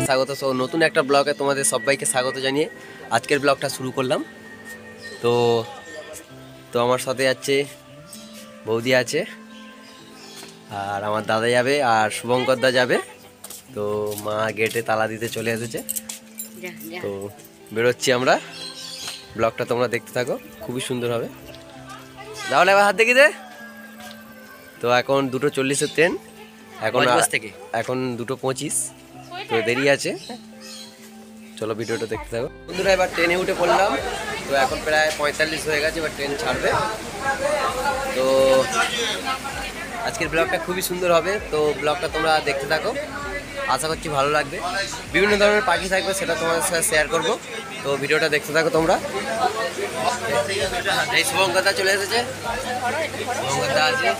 স্বাগত। সো নতুন একটা ব্লগে তোমাদের সবাইকে স্বাগত জানিয়ে আজকের ব্লগটা শুরু করলাম। তো তো আমার সাথে আছে বৌদি আছে, আর আমার দাদা যাবে, আর শুভঙ্কর দা যাবে। তো মা গেটে তালা দিতে চলে এসেছে। তো বেরোচ্ছি আমরা, ব্লগটা তোমরা দেখতে থাকো, খুবই সুন্দর হবে। তাহলে এবার হাত দেখি দে। তো এখন 2:40-এর ট্রেন, এখন 2:25, তো দেরি আছে। চলো ভিডিওটা দেখতে থাকো বন্ধুরা। এবার ট্রেনে উঠে পড়লাম। তো এখন প্রায় 45 হয়ে গেছে, এবার ট্রেন ছাড়বে। তো আজকের ব্লগটা খুবই সুন্দর হবে, তো ব্লগটা তোমরা দেখতে থাকো, আশা করছি ভালো লাগবে। বিভিন্ন ধরনের পাখি থাকবে, সেটা তোমাদের সাথে শেয়ার করবো। তো ভিডিওটা দেখতে থাকো তোমরা। এই শুভঙ্করদা চলে এসেছে, শুভঙ্করদা আছে,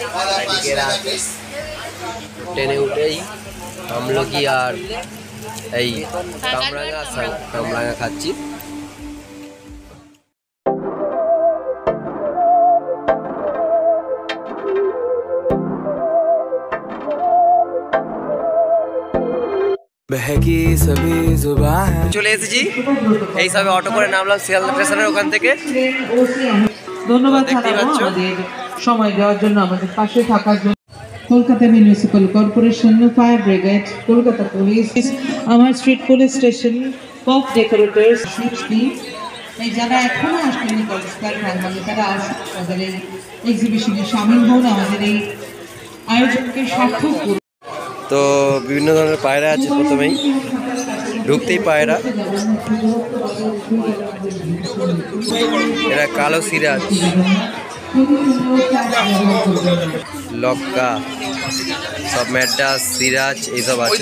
ট্রেনে উঠেই আমলকি আর এই কামরাঙা খাচ্ছি। চলে এসেছি, এই সবে অটো করে নামলাম শিয়ালদা স্টেশনের ওখান থেকে। ধন্যবাদ আমাদের সময় দেওয়ার জন্য, আমাদের পাশে থাকার জন্য। Kolkata municipal corporation, fire brigade, Kolkata police, আমার street police station, pop decorators, এই যারা এখনো আসেনি কলকাতার প্রাঙ্গণে, তারা আসুন, আমাদের এই এক্সিবিশনে সামিল হন, আমাদের এই আয়োজনকে সার্থক করুন। তো বিভিন্ন ধরনের পায়রা আছে, প্রথমেই ঢুকতেই পায়রা, এরা কালো সিরাজ, লক্কা, সব ম্যাড্রাস, সিরাজ এইসব আছে।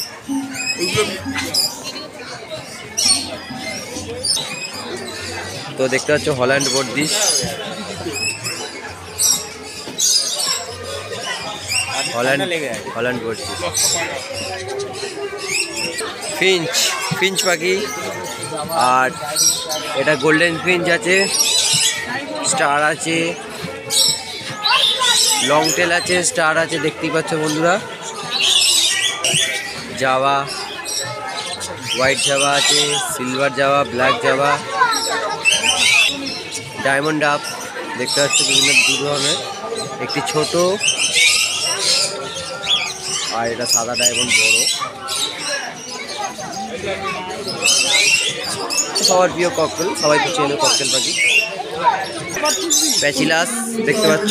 তো দেখতে পাচ্ছ হল্যান্ড বর্দিশ, হল্যান্ড বর্দিশ, ফিঞ্চ পাখি, আর এটা গোল্ডেন ফিঞ্চ আছে, স্টার আছে, লং টেল আছে, স্টার আছে, দেখতেই পাচ্ছ বন্ধুরা। জাভা, হোয়াইট জাভা আছে, silver Java, black Java, diamond dove দেখতে পাচ্ছ, বিভিন্ন দু ধরনের, একটি ছোট আর এটা সাদা ডায়মন্ড বড়। সবার প্রিয় ককটেল, সবাই তো চেনো ককটেল পাখি। প্যাচিলাস দেখতে পাচ্ছ,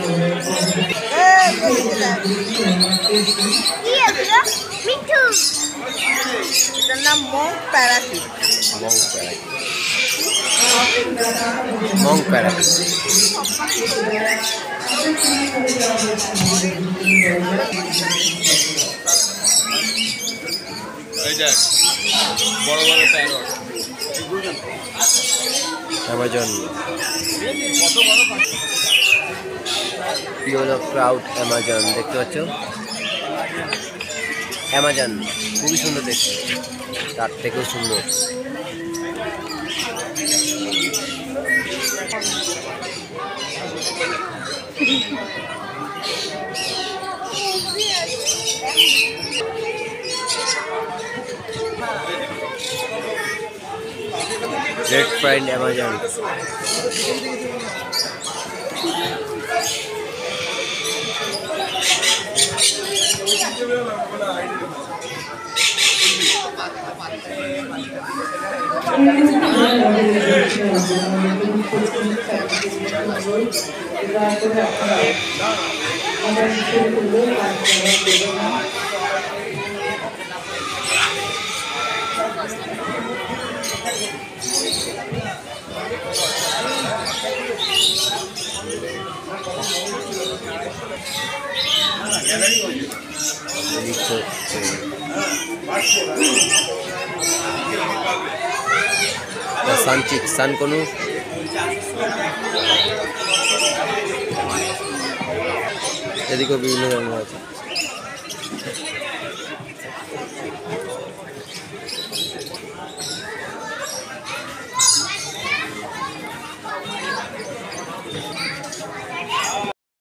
মং প্যারাকিট। অ্যামাজন, ক্রাউড অ্যামাজন দেখতে পাচ্ছ, অ্যামাজন খুবই সুন্দর দেখতে, তার থেকেও সুন্দর। রেড ফ্রাইড অ্যামাজন, সানচিক, সানকনু, এদিকেও বিভিন্ন ধরনের আছে।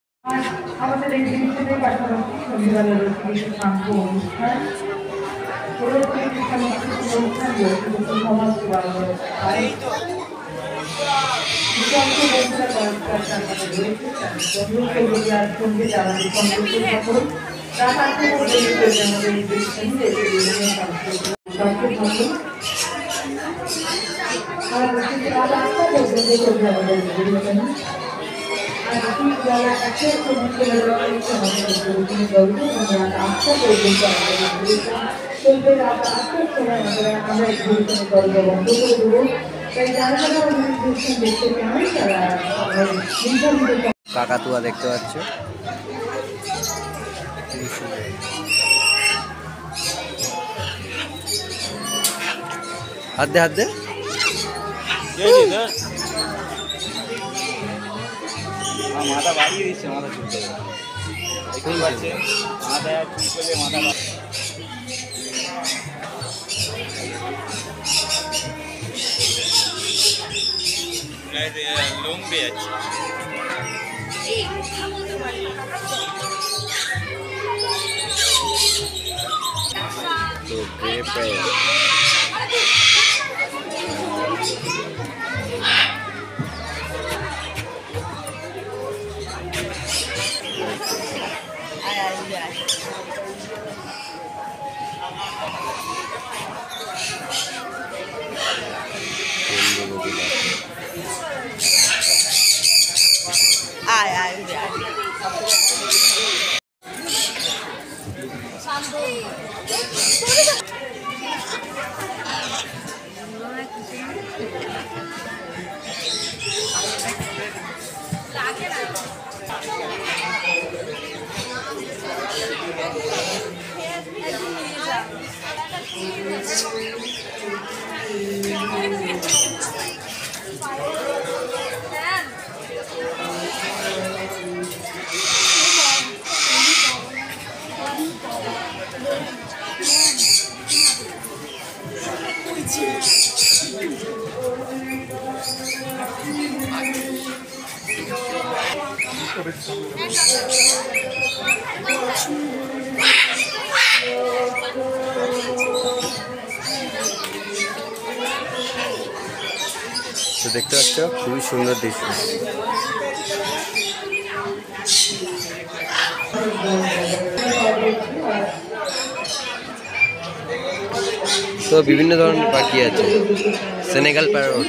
আমাদের এই জিনিসটাই পাশাপাশি শনিবারের অনুষ্ঠান অনুষ্ঠান কাকাতুয়া দেখতে পাচ্ছ, হাত দে হাত দে। মাথা বাড়িয়ে দিচ্ছে, মাথা চুলতে পারছে মাথা চুল করলে মাথা লোম পেয়ে যাচ্ছে। তো গ্রেপে তো দেখতে পাচ্ছ খুবই সুন্দর দৃশ্য। তো বিভিন্ন ধরনের পাখি আছে, সেনেগাল প্যারট,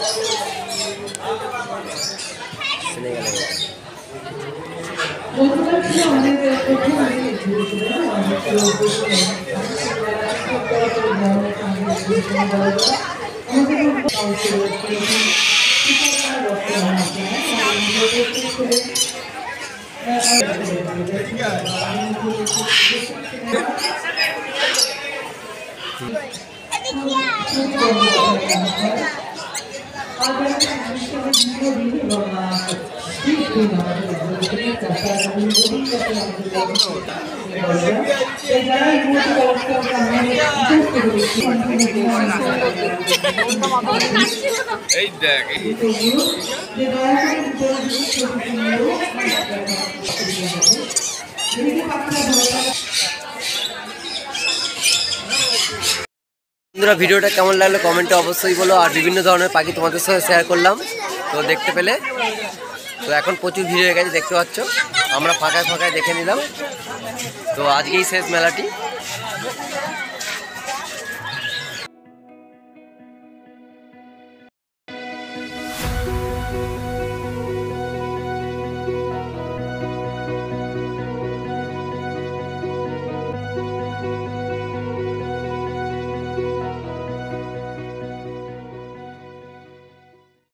এই দেখ বন্ধুরা, ভিডিওটা কেমন লাগলো কমেন্টে অবশ্যই বলো। আর বিভিন্ন ধরনের পাখি তোমাদের সাথে শেয়ার করলাম, তো দেখতে পেলে। তো এখন প্রচুর ভিড় হয়ে গেছে দেখতে পাচ্ছ, আমরা ফাঁকায় ফাঁকায় দেখে নিলাম। তো আজকেই শেষ মেলাটি।